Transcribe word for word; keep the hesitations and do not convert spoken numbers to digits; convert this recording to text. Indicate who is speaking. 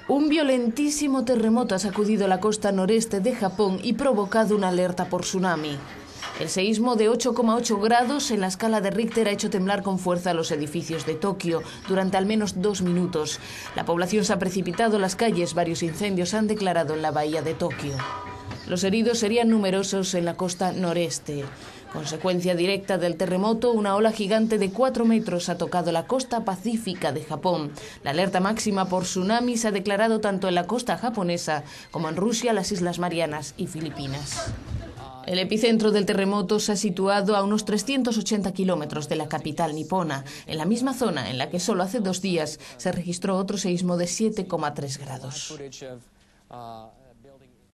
Speaker 1: Un violentísimo terremoto ha sacudido la costa noreste de Japón y provocado una alerta por tsunami. El seísmo de ocho coma ocho grados en la escala de Richter ha hecho temblar con fuerza los edificios de Tokio durante al menos dos minutos. La población se ha precipitado a las calles, varios incendios se han declarado en la bahía de Tokio. Los heridos serían numerosos en la costa noreste. Consecuencia directa del terremoto, una ola gigante de cuatro metros ha tocado la costa pacífica de Japón. La alerta máxima por tsunami se ha declarado tanto en la costa japonesa como en Rusia, las Islas Marianas y Filipinas. El epicentro del terremoto se ha situado a unos trescientos ochenta kilómetros de la capital nipona, en la misma zona en la que solo hace dos días se registró otro seísmo de siete coma tres grados.